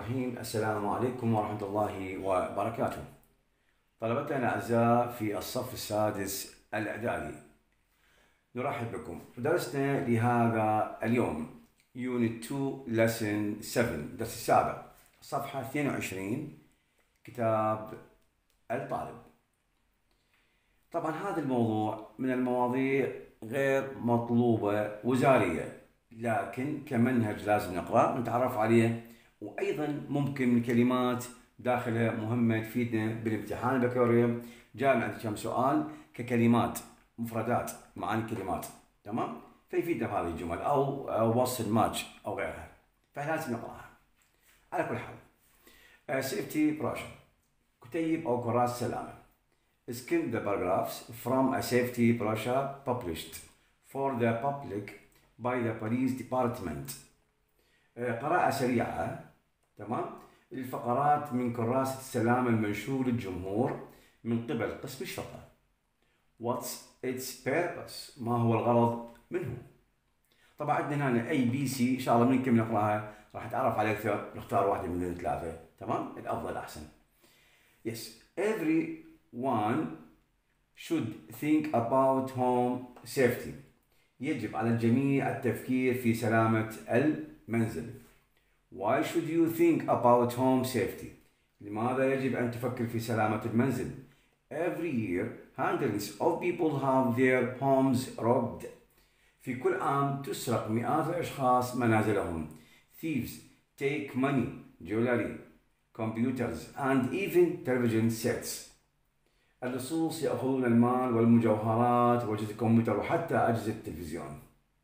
الرحيم. السلام عليكم ورحمة الله وبركاته. طلبتنا الأعزاء في الصف السادس الإعدادي، نرحب بكم. درسنا لهذا اليوم Unit 2 Lesson 7 درس السابع، صفحة 22، كتاب الطالب. طبعا هذا الموضوع من المواضيع غير مطلوبة وزارية، لكن كمنهج لازم نقرأ ونتعرف عليه، وأيضا ممكن من كلمات داخلها مهمة تفيدنا بالامتحان البكالوريا. جاء عندي كم سؤال ككلمات، مفردات، معاني كلمات، تمام؟ فيفيدنا بهذه الجمل أو وصل ماتش أو غيرها، فلازم نقرأها. على كل حال، سيفتي براشر، كتيب أو كراس سلامة. Skim the paragraphs from a safety brochure published for the public by the police department. قراءة سريعة، تمام؟ الفقرات من كراسة السلامة المنشور للجمهور من قبل قسم الشرطة. What's its purpose؟ ما هو الغرض منه؟ طبعا عندنا هنا ABC، إن شاء الله ممكن نقراها راح نتعرف عليها أكثر، نختار واحدة من الثلاثة، تمام؟ الأفضل أحسن. Yes, everyone should think about home safety. يجب على الجميع التفكير في سلامة المنزل. Why should you think about home safety؟ لماذا يجب أن تفكر في سلامة المنزل؟ Every year, hundreds of people have their homes robbed. في كل عام تسرق مئات الأشخاص منازلهم. Thieves take money, jewelry, computers and even television sets. اللصوص يأخذون المال والمجوهرات وأجهزة الكمبيوتر وحتى أجهزة التلفزيون.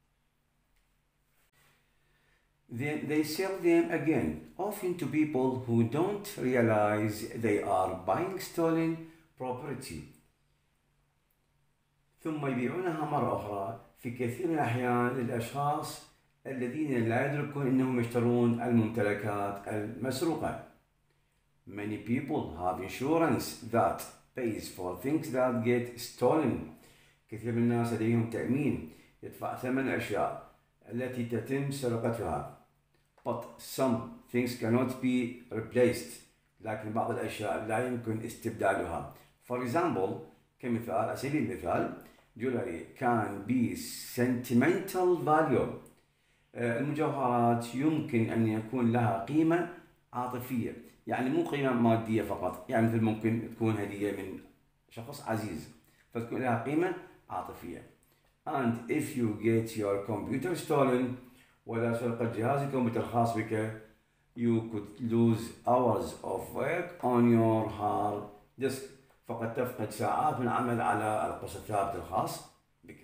Then they sell them again, often to people who don't realize they are buying stolen property. ثم يبيعونها مرة أخرى في كثير من الأحيان للأشخاص الذين لا يدركون أنهم يشترون الممتلكات المسروقة. Many people have insurance that pays for things that get stolen. كثير من الناس لديهم تأمين يدفع ثمن الأشياء التي تتم سرقتها. But some things cannot be replaced. لكن بعض الأشياء لا يمكن استبدالها. For example، كمثال، على سبيل المثال، jewelry can be sentimental value. المجوهرات يمكن أن يكون لها قيمة عاطفية، يعني مو قيمة مادية فقط، يعني مثل ممكن تكون هدية من شخص عزيز فتكون لها قيمة عاطفية. And if you get your computer stolen، وإذا سرق جهاز الكمبيوتر الخاص بك، you could lose hours of work on your hard disk. فقد تفقد ساعات من العمل على القرص الثابت الخاص بك.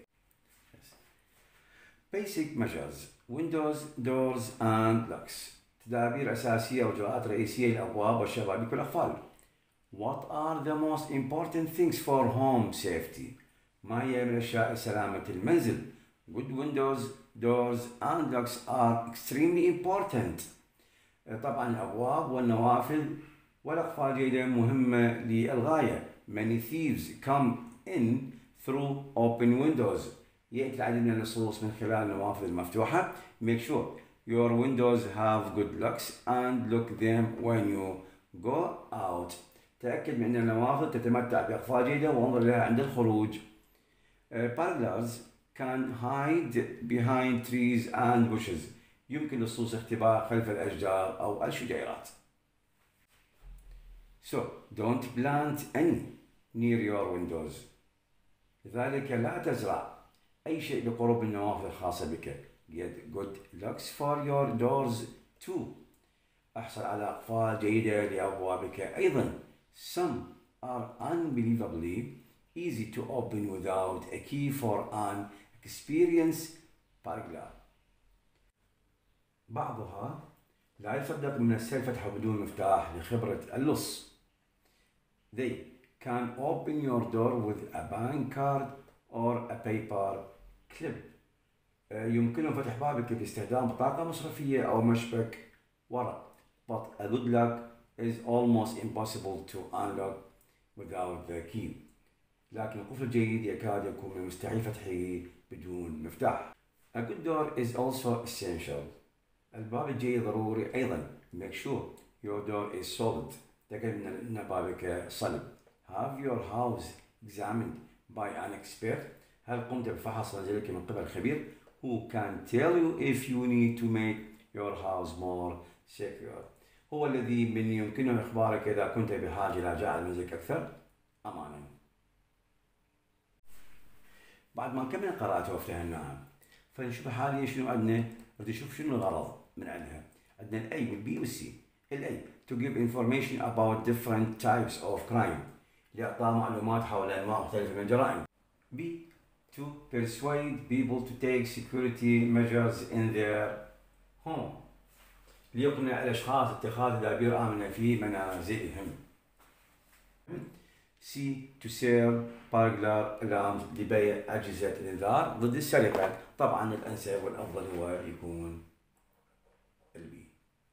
Basic measures: windows, doors and locks. تدابير أساسية وإجراءات رئيسية للأبواب والشبابيك والأقفال. What are the most important things for home safety؟ ما هي من أشياء سلامة المنزل؟ Good windows, doors and locks are extremely important. طبعا الأبواب والنوافذ والأقفال جيدة مهمة للغاية. Many thieves come in through open windows. يأتي العديد من اللصوص من خلال النوافذ المفتوحة. Make sure your windows have good locks and lock them when you go out. تأكد من أن النوافذ تتمتع بأقفال جيدة وانظر لها عند الخروج. Burglars can hide behind trees and bushes. يمكن للصوص اختباء خلف الأشجار أو الشجيرات. So don't plant any near your windows. لذلك لا تزرع أي شيء بقرب النوافذ الخاصة بك. Get good locks for your doors too. احصل على أقفال جيدة لأبوابك أيضا. Some are unbelievably easy to open without a key for an experienced burglar. بعضها لا يصدق من السهل فتحه بدون مفتاح لخبرة اللص. They can open your door with a bank card or a paper clip. يمكنهم فتح بابك باستخدام بطاقة مصرفية أو مشبك ورق. But a good lock is almost impossible to unlock without the key. لكن القفل الجيد يكاد يكون من المستحيل فتحه بدون مفتاح. A good door is also essential. الباب الجيد ضروري أيضا. Make sure your door is solid. تأكد أن بابك صلب. Have your house examined by an expert. هل قمت بفحص منزلك من قبل خبير who can tell you if you need to make your house more secure. هو الذي من يمكنه إخبارك إذا كنت بحاجة إلى جعل منزلك أكثر أمانا. بعد ما كملنا قراءته وافتهمناها فنشوف حاليا شنو عندنا. بدي نشوف شنو الغرض من عندها. عندنا الأي والبي والسي. الأي to give information about different types of crime لإعطاء معلومات حول أنواع مختلفة من الجرائم. B to persuade people to take security measures in their home ليقنع الأشخاص اتخاذ تدابير آمنة في منازلهم. C to sell burglar alarms لبيع أجهزة الإنذار ضد السرقة. طبعا الأنسب والأفضل هو يكون البي.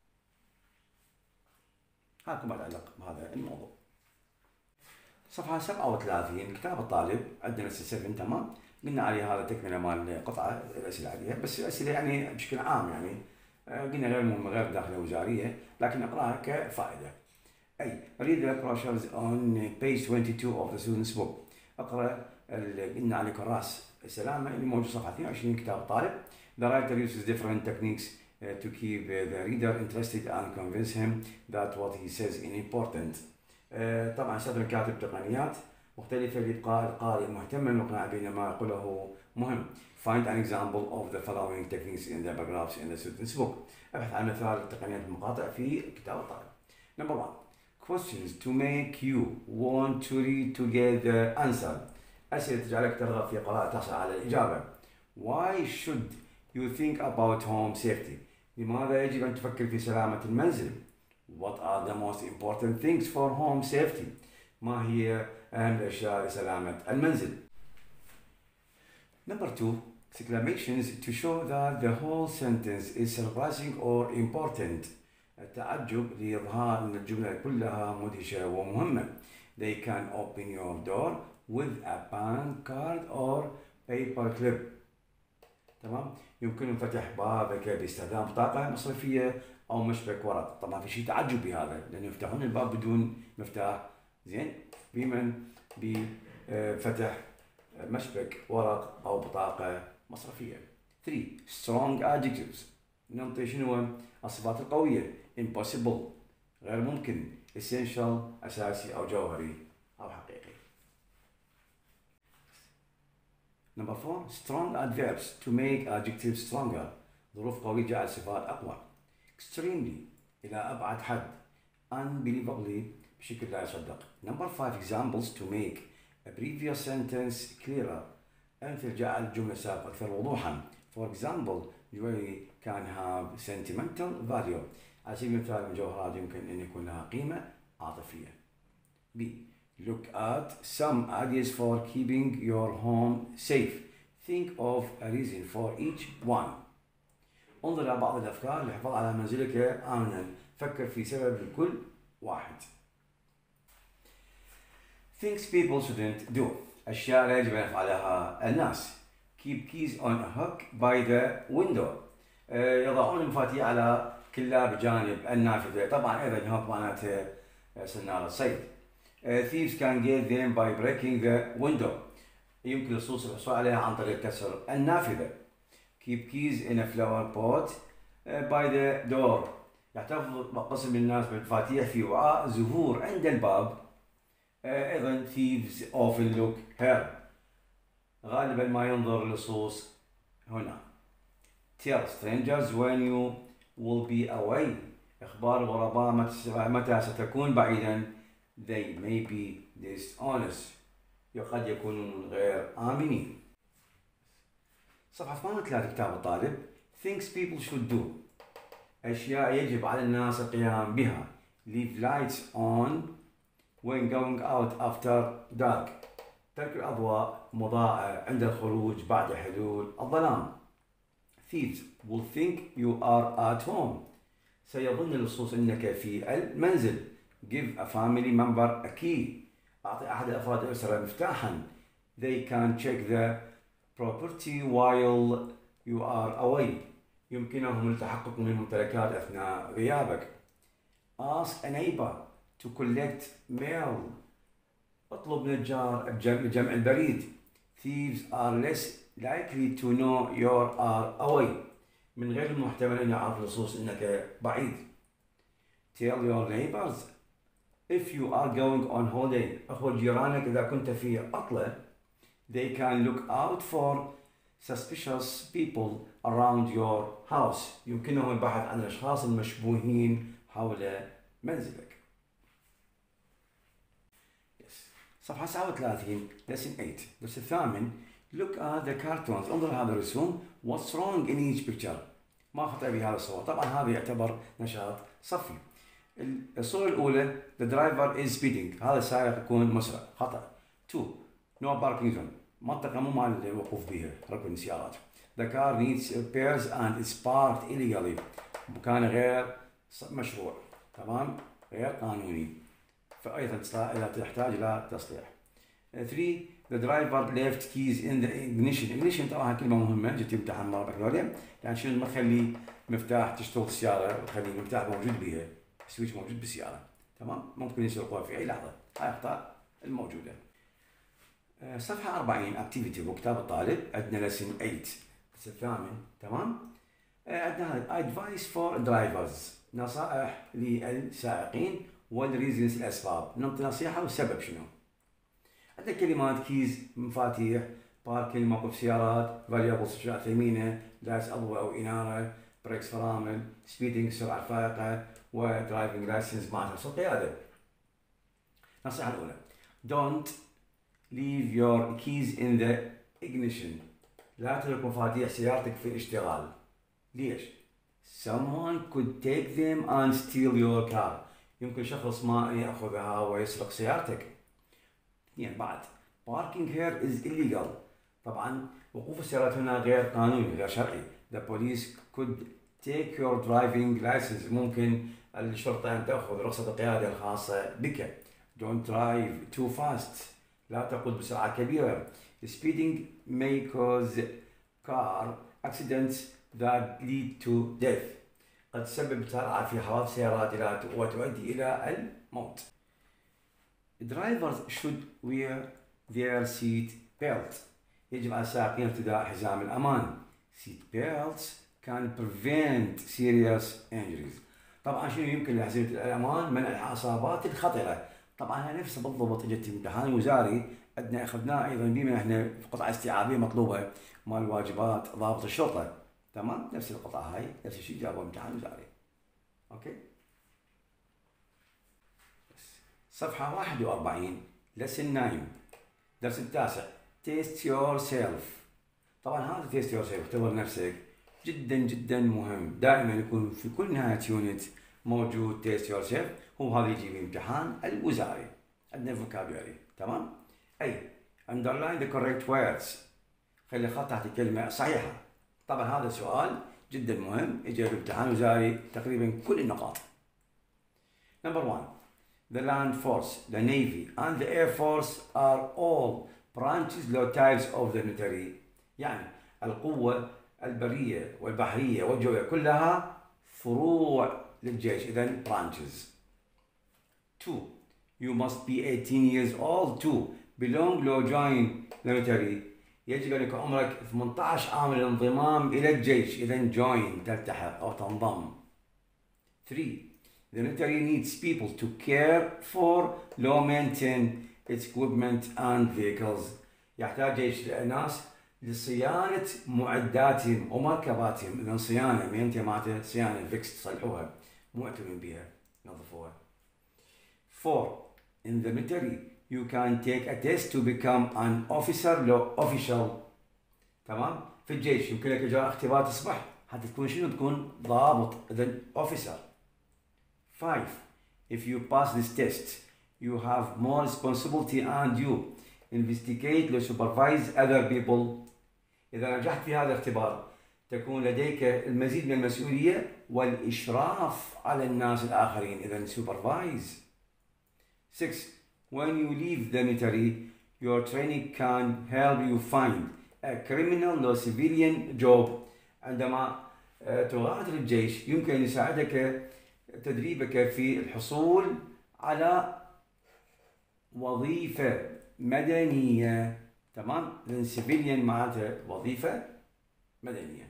هاكم ما يتعلق بهذا الموضوع. صفحة 37 كتاب الطالب عندنا 7 تمام. قلنا عليه هذا تكملة مال قطعة الأسئلة عليها بس الأسئلة يعني بشكل عام يعني قلنا غير مهمة غير داخلة وزارية لكن نقراها كفائدة. أي read the brochures on page 22 of the student's book. أقرأ قلنا عليه كراس السلامة اللي موجود صفحة 22 كتاب الطالب. The writer uses different techniques to keep the reader interested and convince him that what he says is important. طبعا استخدم الكاتب تقنيات مختلفة لإبقاء القارئ مهتما واقناع بأن ما يقوله مهم. Find an example of the following techniques in the paragraphs in the student's book. أبحث عن مثال تقنيات المقاطع في كتاب الطالب. Number 1. Questions to make you want to read to get the answer. أسئلة تجعلك ترغب في قراءة تحصل على الإجابة. Why should you think about home safety? لماذا يجب أن تفكر في سلامة المنزل؟ What are the most important things for home safety? ما هي أهم الأشياء لسلامة المنزل؟ Number 2. Exclamations to show that the whole sentence is surprising or important. التعجب لإظهار أن الجملة كلها مدهشة ومهمة. They can open your door with a bank card or paper clip. تمام؟ يمكنهم فتح بابك باستخدام بطاقة مصرفية أو مشبك ورق. طبعا في شيء تعجب بهذا لأنه يفتحون الباب بدون مفتاح. زين؟ بمن بفتح مشبك ورق أو بطاقة مصرفية. 3. Strong adjectives. ننطي شنو الصفات القوية. Impossible غير ممكن. Essential أساسي أو جوهري أو حقيقي. Number 4. Strong adverbs to make adjectives stronger. ظروف قوية جعل صفات أقوى. Extremely إلى أبعد حد. Unbelievably بشكل لا يصدق. Number 5. Examples to make a previous sentence clearer. أمثل جعل الجملة السابقة أكثر وضوحا. For example, jewelry can have sentimental value. على سبيل المثال الجوهرات يمكن أن يكون لها قيمة عاطفية. B. Look at some ideas for keeping your home safe. Think of a reason for each one. انظر إلى بعض الأفكار للحفاظ على منزلك آمنا. فكر في سبب لكل واحد. Things people shouldn't do. أشياء لا يجب أن يفعلها الناس. Keep keys on a hook by the window. يضعون المفاتيح على كلها بجانب النافذة. طبعا أيضا هوك معناته سنارة صيد. Thieves can get them by breaking the window. يمكن اللصوص الحصول عليها عن طريق كسر النافذة. Keep keys in a flower pot by the door. يحتفظ قسم من الناس بالمفاتيح في وعاء زهور عند الباب. أيضا thieves often look here. غالبا ما ينظر اللصوص هنا. Tell strangers when you will be away. إخبار الغرباء متى ستكون بعيدا. They may be dishonest. قد يكونون غير آمنين. صفحة 83 كتاب الطالب. Things people should do. أشياء يجب على الناس القيام بها. Leave lights on when going out after dark. ترك الأضواء مضاءة عند الخروج بعد حلول الظلام. Thieves will think you are at home. سيظن اللصوص أنك في المنزل. Give a family member a key. أعطي أحد أفراد الأسرة مفتاحا. They can check the property while you are away. يمكنهم التحقق من الممتلكات أثناء غيابك. Ask a neighbor to collect mail. اطلب من الجار جمع البريد. Thieves are less likely to know you are away. من غير المحتمل أن يعرف اللصوص أنك بعيد. Tell your neighbors if you are going on holiday. أخبر جيرانك إذا كنت في عطلة. They can look out for suspicious people around your house. يمكنهم البحث عن الأشخاص المشبوهين حول منزلك. صفحة 39 lesson 8 الدرس الثامن. look at the cartoons. انظر هذا الرسوم. what's wrong in each picture. ما خطأ بهذا الصور. طبعا هذا يعتبر نشاط صفي. الصورة الأولى the driver is speeding. هذا السائق يكون مسرع. خطأ. 2 no parking zone. منطقة مو مال الوقوف بها ركن السيارات. the car needs repairs and is parked illegally. مكان غير مشروع. تمام. غير قانوني. فأيضا إذا تحتاج إلى تصليح. 3 the driver left keys in the ignition. ignition طبعا كلمة مهمة جت امتحان مرة بكالوريا. يعني شنو ما تخلي مفتاح تشتغل السيارة وتخلي المفتاح موجود بها. السويتش موجود بالسيارة. تمام. ممكن يسرقوها في أي لحظة. هاي أخطاء الموجودة. صفحة 40 activity وكتاب الطالب. عندنا lesson 8 الدرس الثامن. تمام. عندنا advice for drivers. نصائح للسائقين والريزنز الأسباب. نعطي نصيحة والسبب شنو. عندنا كلمات كيز مفاتيح، باركينج موقف سيارات، فاليابلز أشياء ثمينة، دايس أضواء أو إنارة، بريكس فرامل، سبيدينج سرعة فائقة، ودرايفنج لايسنس مع رخصة القيادة. النصيحة الأولى don't leave your keys in the ignition. لا تترك مفاتيح سيارتك في الاشتغال. ليش؟ someone could take them and steal your car. يمكن شخص ما يأخذها ويسرق سيارتك. يعني بعد parking here is illegal. طبعا وقوف السيارات هنا غير قانوني غير شرعي. The police could take your driving license. ممكن الشرطة أن تأخذ رخصة القيادة الخاصة بك. Don't drive too fast. لا تقود بسرعة كبيرة. Speeding may cause car accidents that lead to death. قد تسبب سرعة في حوادث سيارات وتؤدي إلى الموت. Drivers should wear their seat belt. يجب على السائقين ارتداء حزام الأمان. Seat belts can prevent serious injuries. طبعا شنو يمكن لحزمة الأمان؟ منع الإصابات الخطرة. طبعا نفسه بالضبط اجت امتحان وزاري عندنا اخذناه ايضا بما احنا في قطعه استيعابيه مطلوبه مال واجبات ضابط الشرطه. تمام. نفس القطعه هاي نفس الشيء جابوا امتحان وزاري. اوكي. صفحه 41 lesson 9 درس التاسع test yourself. طبعا هذا test yourself اختبر نفسك جدا جدا مهم. دائما يكون في كل نهايه يونت موجود test yourself. هو هذا يجي بامتحان الوزاري. عندنا vocabulary. تمام. أي underline the correct words. خلي خط تحت الكلمة صحيحة. طبعا هذا سؤال جدا مهم يجي بامتحان وزاري تقريبا كل النقاط. Number 1 the land force, the navy and the air force are all branches or types of the military. يعني القوة البرية والبحرية والجوية كلها فروع للجيش. إذن branches. 2 you must be 18 years old to belong or join the military. يجب أن يكون عمرك 18 عام للانضمام إلى الجيش. إذن join تلتحق أو تنضم. 3 the military needs people to care for low maintain its equipment and vehicles. يحتاج جيش الناس لصيانة معداتهم ومركباتهم. إذن صيانة مينتين معناته صيانة فيكس تصلحوها مو اعتمين بها نظفوها. 4 in the military you can take a test to become an official. تمام. في الجيش يمكنك إجراء اختبار تصبح حتى تكون شنو تكون ضابط. إذن officer. 5 if you pass this test you have more responsibility and you investigate or supervise other people. إذا نجحت في هذا الاختبار تكون لديك المزيد من المسؤولية والإشراف على الناس الآخرين. إذن supervise. 6 when you leave the military your training can help you find a criminal or civilian job. عندما تغادر الجيش يمكن أن يساعدك تدريبك في الحصول على وظيفة مدنية. تمام؟ لأن civilian معناتها وظيفة مدنية.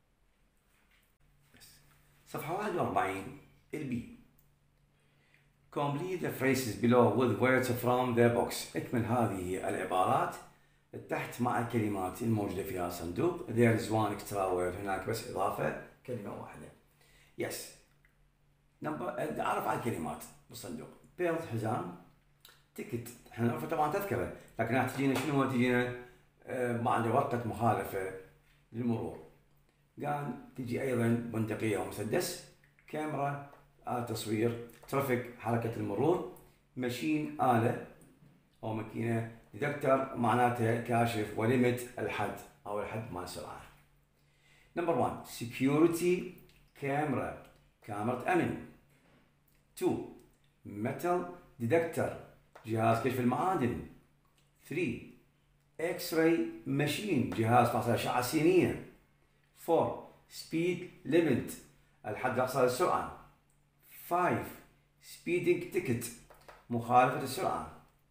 صفحة 41 البي. Complete the phrases below with words from the box. اكمل هذه العبارات تحت مع الكلمات الموجودة في هذا الصندوق. There is one extra word. هناك بس إضافة كلمة واحدة. Yes. أعرف على الكلمات بالصندوق. belt حزام. تيكت احنا نعرفه طبعا تذكرة، لكن راح تجينا شنو؟ تجينا مع ورقة مخالفة للمرور. قال تجي أيضا بندقية ومسدس. كاميرا آلة تصوير. ترافيك حركة المرور. ماشين آلة أو ماكينة. ديتكتر معناته كاشف. وليمت الحد أو الحد مال السرعة. نمبر 1 سكيورتي كاميرا أمن. 2 ميتال ديتكتر جهاز كشف المعادن. 3 اكس راي ماشين جهاز فحص الأشعة السينية. 4 سبيد ليميت الحد الأقصى للسرعة. 5 سبيدنج تيكت مخالفة السرعة.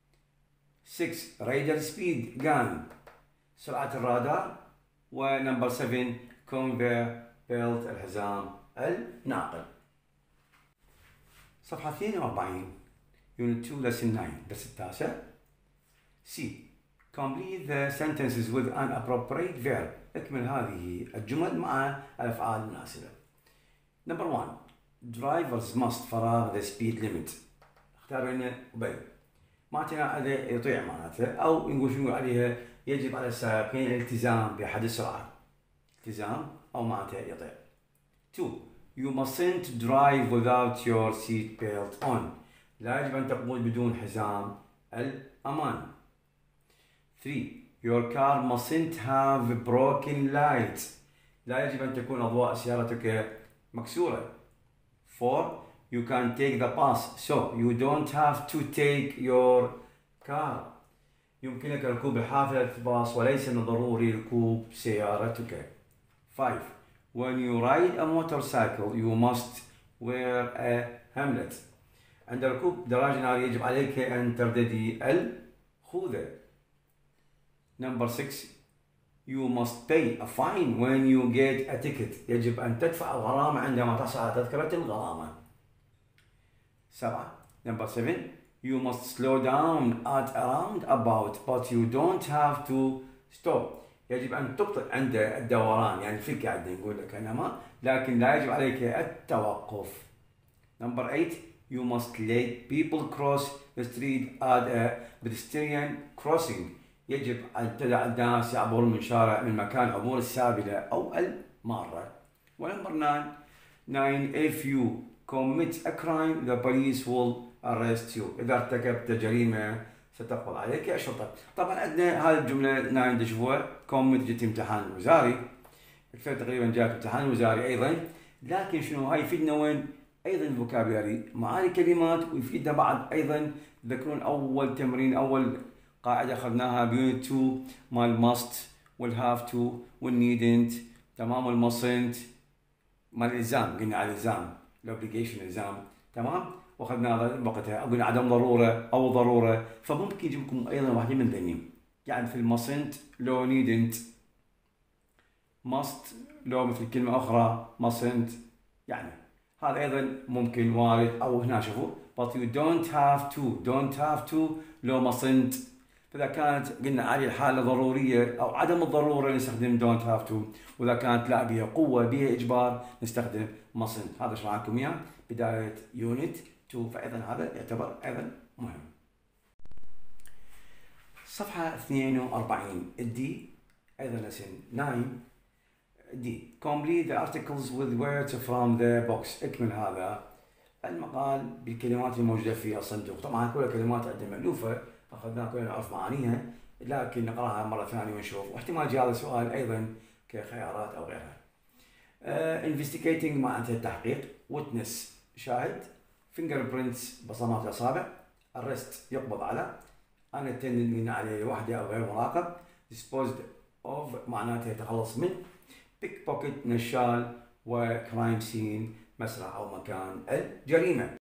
6 رادار سبيد جان سرعة الرادار. ونمبر 7 كونفير بيلت الحزام الناقل. صفحة 42 يونت 2 lesson 9 درس التاسع. C complete the sentences with an appropriate verb. اكمل هذه الجمل مع الأفعال المناسبة. نمبر 1 drivers must فراغ the speed limit. اختار هنا بل معناتها هذا يطيع معناته، أو نقول شنو عليها يجب على السائقين الالتزام بحد السرعة. التزام أو معناتها يطيع. 2 you mustn't drive without your seat belt on. لا يجب أن تقود بدون حزام الأمان. 3 your car mustn't have broken lights. لا يجب أن تكون أضواء سيارتك مكسورة. 4 you can take the bus so you don't have to take your car. يمكنك ركوب حافلة الباص وليس من الضروري ركوب سيارتك. 5 when you ride a motorcycle you must wear a helmet. عند ركوب دراجة نارية يجب عليك أن ترتدي الخوذة. Number 6 you must pay a fine when you get a ticket. يجب أن تدفع الغرامة عندما تحصل على تذكرة الغرامة. 7 Number 7 you must slow down at a roundabout but you don't have to stop. يجب أن تبطئ عند الدوران، يعني فيك قاعد نقول لك أنا لكن لا يجب عليك التوقف. Number 8 you must let people cross the street at a pedestrian crossing. يجب أن تدع الناس يعبرون من شارع من مكان عبور السابلة أو المارة. ونمبر 9 if you commit a crime the police will arrest you. إذا ارتكبت جريمة ستقبض عليك الشرطة. طبعا عندنا هذه الجملة 9 تشوفوها commit جت امتحان وزاري. أكثر تقريبا جاءت امتحان وزاري أيضا، لكن شنو هاي يفيدنا وين؟ أيضا فوكابيلاري معاني كلمات، ويفيدنا بعد أيضا تذكرون أول تمرين أول قاعدة أخذناها بيونت 2 مال must والهاف تو والنيدنت تمام والمصنت مال الإلزام، قلنا على الإلزام الأوبليجيشن الإلزام تمام، وأخذنا وقتها قلنا عدم ضرورة أو ضرورة، فممكن يجيب لكم أيضا واحدة من ذنين، يعني في المصنت لو نيدنت must لو مثل كلمة أخرى mustn't، يعني هذا أيضا ممكن وارد. أو هنا شوفوا but you don't have to لو mustn't، فإذا كانت قلنا عليه الحالة ضرورية أو عدم الضرورة نستخدم don't have to، وإذا كانت لا بها قوة بها إجبار نستخدم mustn't. هذا شرحكم إياه بداية يونت 2، فأيضا هذا يعتبر أيضا مهم. صفحة 42 الدي أيضا lesson 9 دي complete the articles with words from the box. اكمل هذا المقال بالكلمات الموجودة في الصندوق. طبعا كل الكلمات عندنا مألوفة أخذناها كلنا نعرف معانيها، لكن نقراها مرة ثانية ونشوف، واحتمال يجي هذا السؤال أيضا كخيارات أو غيرها. investigating معناته التحقيق. witness شاهد. fingerprints بصمات الأصابع. arrest يقبض على. unattended قلنا عليه وحده أو غير مراقب. disposed of معناته يتخلص من. pickpocket نشال. وكرايم سين مسرح أو مكان الجريمة.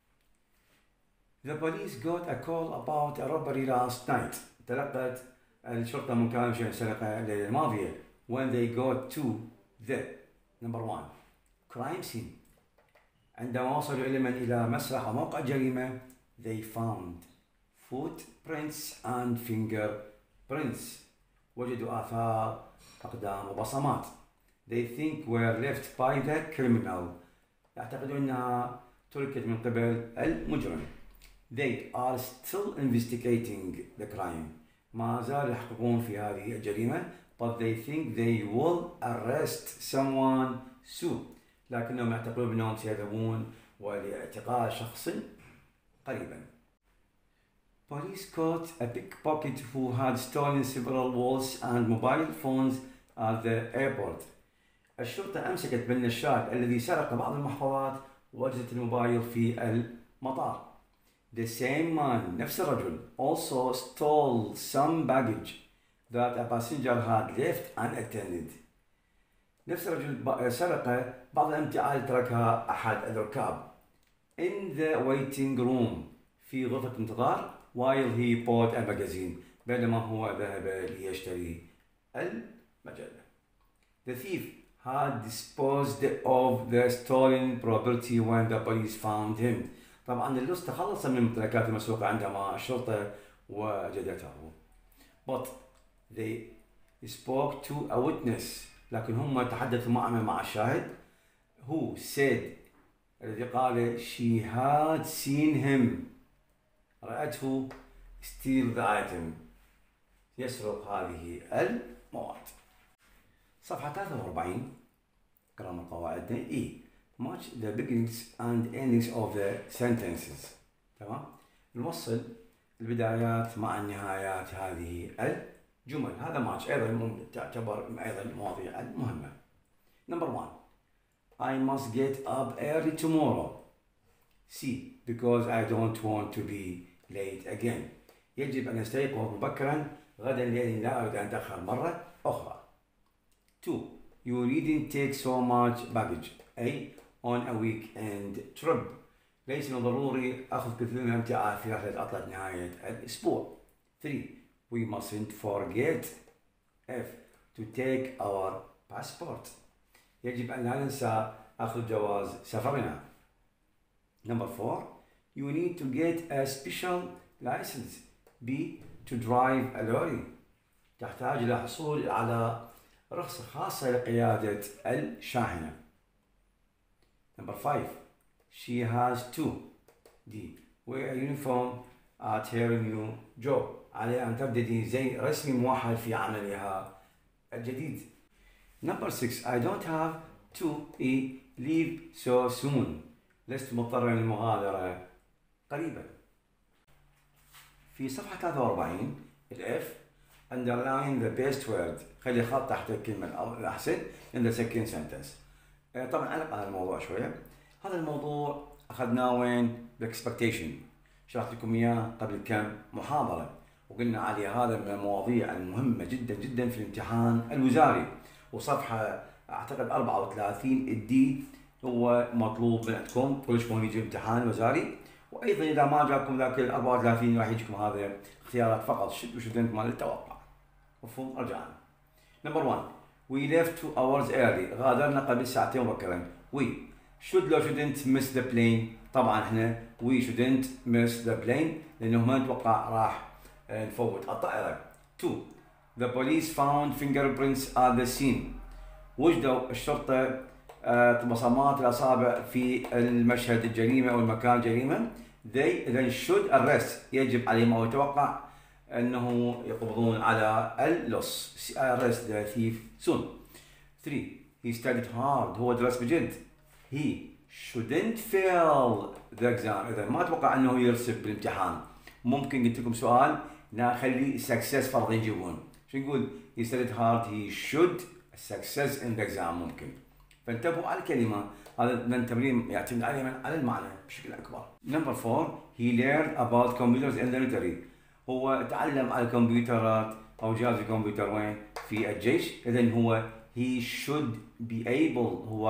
The police got a call about a robbery last night. تلقت الشرطة مكالمة سرقة الليلة الماضية. When they got to the number 1 crime scene. عندما وصلوا إلى مسرح أو موقع جريمة they found footprints and fingerprints. وجدوا آثار أقدام وبصمات. They think were left by the criminal. يعتقدون أنها تركت من قبل المجرم. They are still investigating the crime. ما زالوا يحققون في هذه الجريمة. But they think they will arrest someone soon. لكنهم يعتقدون بأنهم سيذهبون ولاعتقال شخص قريبا. Police caught a pickpocket who had stolen several wallets and mobile phones at the airport. الشرطة أمسكت بالنشال الذي سرق بعض المحفظات وأجهزة الموبايل في المطار. The same man, نفس الرجل, also stole some baggage that a passenger had left unattended. نفس الرجل سرق بعض الأمتعة التي تركها أحد الركاب. In the waiting room, في غرفة انتظار, while he bought a magazine, بينما هو ذهب ليشتري المجلة. The thief had disposed of the stolen property when the police found him. طبعا اللص تخلص من الممتلكات المسروقة عندما الشرطة وجدته. But they spoke to a witness. لكن هم تحدثوا مع الشاهد. Who said الذي قال she had seen him. رأته steal the item. يسرق هذه المواد. صفحة 43 قراءة قواعدنا E. Match the beginnings and endings of the sentences. تمام؟ نوصل البدايات مع النهايات هذه الجمل. هذا ماتش أيضا تعتبر أيضا المواضيع المهمة. Number 1. I must get up early tomorrow. C. Because I don't want to be late again. يجب أن أستيقظ مبكرا غدا لأني لا أريد أن أتأخر مرة أخرى. 2. You didn't take so much baggage. A. On a weekend trip. ليس من الضروري أخذ كثير من الأمتعة في رحلة عطلة نهاية الأسبوع. 3. We mustn't forget F. To take our passport. يجب أن لا ننسى أخذ جواز سفرنا. Number 4. You need to get a special license. B. To drive a lorry. تحتاج إلى حصول على رخصة خاصة لقيادة الشاحنة. Number 5. She has to D. Wear a uniform at her new job. عليها أن ترتدي زي رسمي موحد في عملها الجديد. Number 6. I don't have to leave so soon. لست مضطرا للمغادرة قريبا. في صفحة 43 F. Underline the best word. خلي خط تحت الكلمة الأحسن in the second sentence. طبعا علق على الموضوع شوية. هذا الموضوع أخذناه وين؟ بالاكسبكتيشن. شرحت لكم إياه قبل كم محاضرة وقلنا عليه هذا من المواضيع المهمة جدا جدا في الامتحان الوزاري. وصفحة أعتقد 34 الدي هو مطلوب من عندكم كل شوي يجي امتحان وزاري. وأيضا إذا ما جاكم ذاك ال 34 راح يجيكم هذا اختيارات فقط شد وشدنت مال التوقع. مفهوم؟ رجعنا. Number 1. We left 2 hours early. غادرنا قبل ساعتين مبكرا. We should لو shouldn't miss the plane. طبعا احنا we shouldn't miss the plane لأنه ما نتوقع راح نفوت الطائرة. 2. The police found fingerprints at the scene. وجدوا الشرطة بصمات الأصابع في المشهد الجريمة أو المكان الجريمة. They then should arrest. يجب عليهم أو يتوقع أنه يقبضون على اللص. arrest the thief soon. 3. He studied hard. هو درس بجد. He shouldn't fail the exam. إذا ما أتوقع أنه يرسب بالامتحان. ممكن قلت لكم سؤال نخلي success فرض يجيبون. شو نقول؟ He studied hard. He should success in the exam ممكن. فانتبهوا على الكلمة. هذا من التمرين يعتمد على المعنى بشكل أكبر. Number 4. He learned about computers in the military. هو تعلم على الكمبيوترات أو جهاز الكمبيوتر وين؟ في الجيش. إذن هو he should be able. هو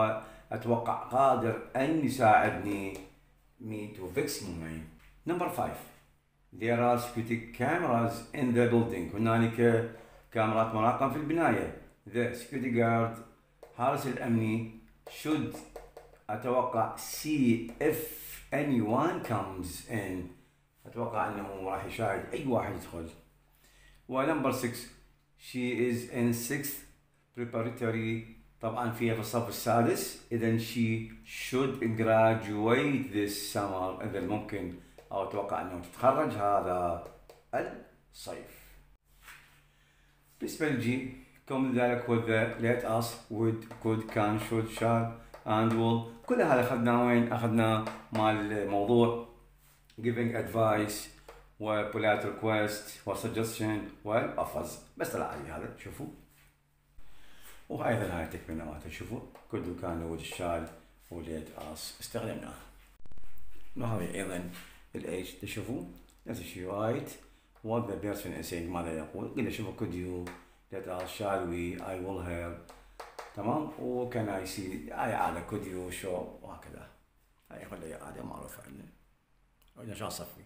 أتوقع قادر أن يساعدني me to fix معي. Number 5. There are security cameras in the building. هنالك كاميرات مراقبة في البناية. The security guard حارس الأمني should أتوقع see if anyone comes in. أتوقع أنه راح يشاهد أي واحد يدخل. ونمبر 6. She is in 6th preparatory. طبعا فيها في الصف السادس. إذا she should graduate this summer. إذا ممكن أو أتوقع أنه تتخرج هذا الصيف. بالنسبة للجي كم ذلك with the let us would could can should shall and will. كل هذا أخذنا وين؟ أخذنا مال موضوع giving advice و polite request و suggestion و offers. بس طلع لي هذا شوفوا. وأيضا هاي تكملة مالته شوفوا could وكان would shall و let us استخدمناه. وهذه أيضا الage تشوفوا نفس الشيء right what the person is saying ماذا يقول. قلنا شوفوا could you let us shall we I will have. تمام. و can I see هاي عادة could you show وهكذا. هاي كلها عادة معروفة عندنا. وإذا شو صفي.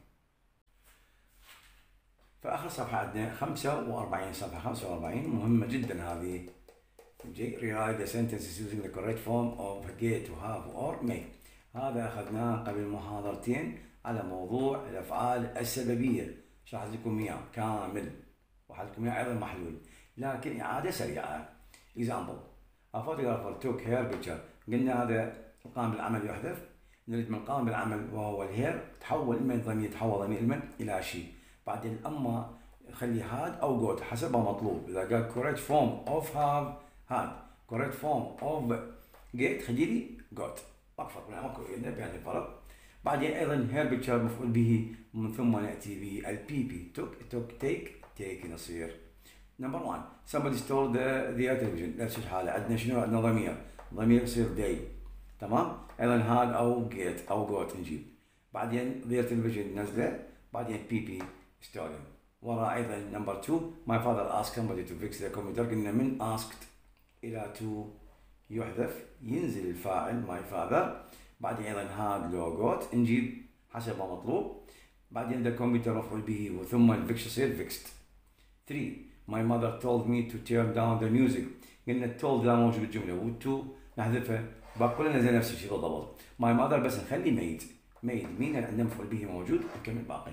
فآخر صفحة عندنا 45 صفحة 45 مهمة جدا هذه. rewrite the sentences using the correct form of get to have or make. هذا أخذناه قبل محاضرتين على موضوع الأفعال السببية. شرحت لكم إياه كامل وحل لكم إياه أيضا محلول لكن إعادة سريعة. example a photographer took her picture. قلنا هذا القائم بالعمل يحذف. نريد من القائم بالعمل وهو الهير تحول إما ضمير تحول ضمير إما إلى شيء. بعدين أما خلي هاد أو جوت حسب ما مطلوب. إذا قال correct form of have had correct form of get خلي لي got. أكثر من ماكو بين الفرق. بعدين أيضا هير بيكتشر مفعول به من ثم نأتي به البي بي took take يصير. نمبر 1 somebody stole the television. نفس الحالة عندنا شنو؟ عندنا ضمير يصير they. تمام. أيضا هاد أو get أو got نجيب. بعدين their television نزله. بعدين بي بي stolen. وراء أيضا نمبر 2 my father asked somebody to fix the computer. قلنا من asked إلى to يحذف ينزل الفاعل my father. بعدين أيضا هاد لو got نجيب حسب ما مطلوب. بعدين the computer مفعول به وثم الفيكس يصير fixed. 3 my mother told me to turn down the music. قلنا told لا موجود بالجملة و to نحذفه باقي لنا زي نفس الشيء بالضبط. my mother بس نخلي made مين عندنا مفعول به موجود نكمل باقي.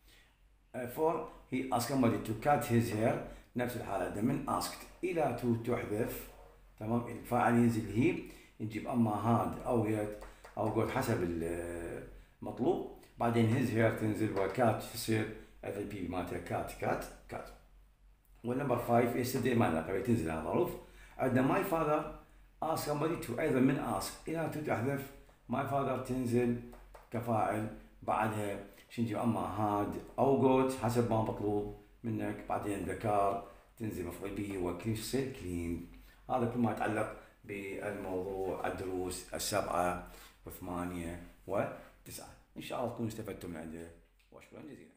4 he asked somebody to cut his hair. نفس الحالة من asked إلى to تحذف. تمام. الفاعل ينزل هي نجيب أما هاد أو يد أو قول حسب المطلوب. بعدين his hair تنزل وكات تصير هذا البي مالته كات. والنمبر 5 yesterday ماذا قبل تنزل هذا ظروف. عندنا my father ask somebody to أيضا من ask إلى to تحذف. my father تنزل كفاعل. بعدها شو نجيب أما هاد أو قوت حسب ما مطلوب منك. بعدين ذكر تنزل مفعول به وكلين يصير كلين. هذا كل ما يتعلق بالموضوع الدروس 7 و8 و9. إن شاء الله تكونوا استفدتم من عنده وشكرا جزيلا.